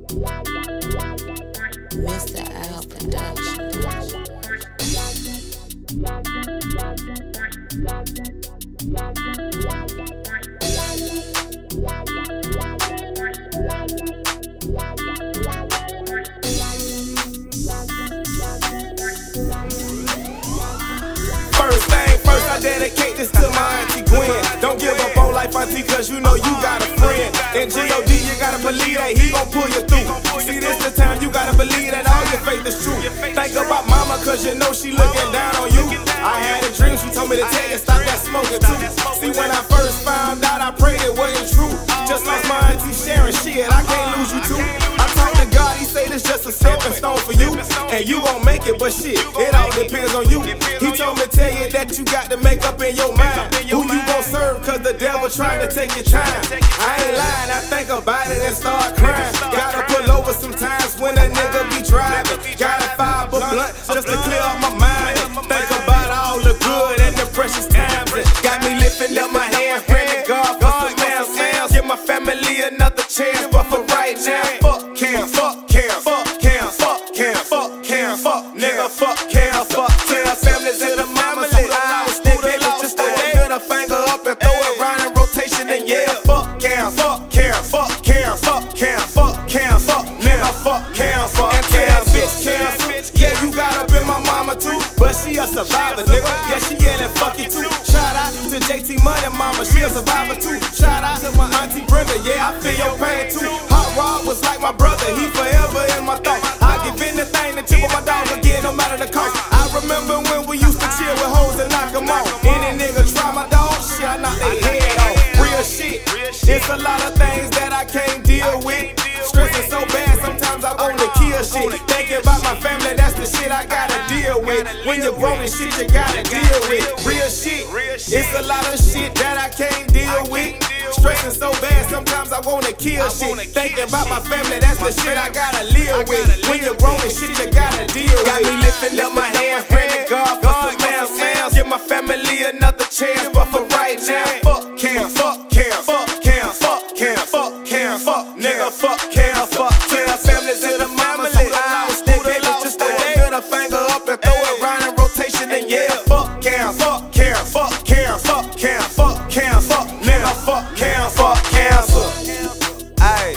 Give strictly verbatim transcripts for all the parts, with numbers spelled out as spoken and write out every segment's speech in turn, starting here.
Mister Al Production. First thing first, I dedicate this to my auntie Gwen. Don't give up on life, auntie, cause you know you got a friend. And G O D, you gotta believe that he gon' pull you through. See, this the time you gotta believe that all your faith is true. Think about mama, cause you know she looking down on you. I had a dream, she told me to tell you, stop that smoking too. See, when I first found out, I prayed it wasn't true. Just lost my auntie Sharon, shit, I can't lose you too. I talked to God, he say this just a stepping stone for you. And you gon' make it, but shit, it all depends on you. He told me to tell you that you got to make up in your mind who you gon' serve, cause the devil trying to take your time. I ain't lying, I think about it and start crying. Gotta pull over sometimes when a nigga be driving. Gotta fire a blunt just to clear up my mind. Think about all the good and the precious times that got me lifting up my hands, praying to God for some answers. Give my family another chance, but for right now, fuck Cam, fuck Cam, fuck Cam, fuck Cam, fuck Cam, fuck nigga, fuck Cam, fuck Cam. Families in the mama say I was thinking just to put a finger up and throw it round in rotation and yeah, fuck Cam, fuck Cam, fuck Cam, fuck Cam, fuck Cam, fuck nigga, fuck Cam, fuck Cam, bitch Cam. Yeah, you got up in my mama too, but she a survivor, nigga. Yeah, she yelling fuck you too. Shout out to J T Money Mama, she a survivor too. Shout out to my auntie Brenda, yeah, I feel your pain too. Hot Rod was like my brother, he forever in my thoughts. I give anything to chill with my dogs again, no matter the cost. I remember when we used to chill with hoes and knock them off. Any nigga try my dog, shit, I knock their head off. Real shit, it's a lot of things that I can't deal with. Stressing so bad, sometimes I wanna kill shit. Thinking about my family, that's the shit I gotta deal with. When you're grown and shit, you gotta deal with. Real shit, it's a lot of shit that I can't deal with. Stressing so bad, sometimes I wanna kill shit. Thinking about my family, that's the shit I gotta live with. When you're grown and shit, you gotta deal with. Got me lifting up my hands, praying to God for some answers. Give my family another chance, but for right now, fuck Cam, fuck Cam, fuck Cam, fuck Cam, fuck Cam, fuck nigga, fuck Cam, fuck Cam. Families in the mama say I was thinking just to put a finger up and throw it round in rotation and yeah, fuck Cam, fuck Cam, fuck Cam, fuck Cam, fuck Cam, fuck nigga, fuck Cam, fuck cancer. Ayy,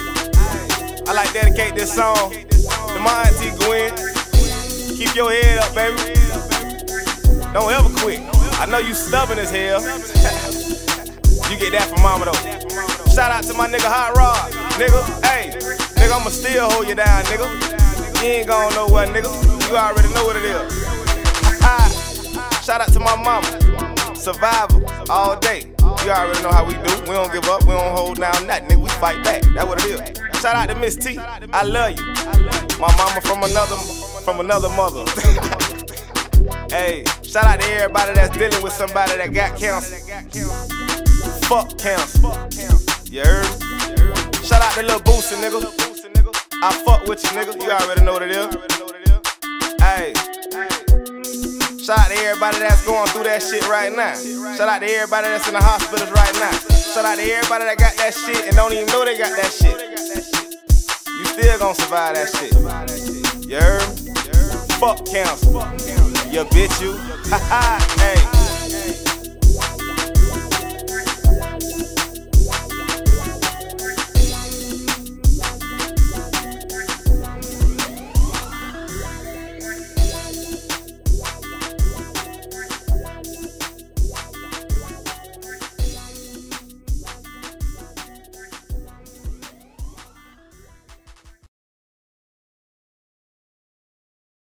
I like to dedicate this song to my auntie Gwen. Keep your head up, baby. Don't ever quit. I know you stubborn as hell. You get that from mama though. Shout out to my nigga Hot Rod, nigga. Hey, nigga, I'ma still hold you down, nigga. You ain't going nowhere, nigga. You already know what it is. Shout out to my mama, survivor all day. You already know how we do. We don't give up. We don't hold down nothing, nigga. We fight back. That's what it is. Shout out to Miss T. I love you. My mama from another, from another mother. Hey, shout out to everybody that's dealing with somebody that got cancer. Fuck cancer. You heard? Shout out to Lil Boosie, nigga. I fuck with you, nigga. You already know what it is. Hey. Shout out to everybody that's going through that shit right now. Shout out to everybody that's in the hospitals right now. Shout out to everybody that got that shit and don't even know they got that shit. You still gonna survive that shit. You heard? Fuck cancer. You bitch you. Ha ha. Hey.